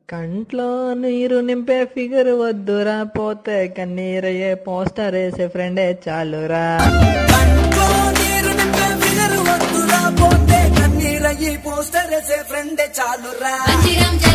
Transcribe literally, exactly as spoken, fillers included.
కంట్లో నీరు నింపే ఫిగర్ వద్దురా, పోతే కన్నీరయ్యే పోస్టర్ వేసే ఫ్రెండే చాలురా. కంట్లో నీరు నింపే ఫిగర్ వద్దురా, పోతే కన్నీరయ్యే పోస్టర్ వేసే ఫ్రెండే చాలురా.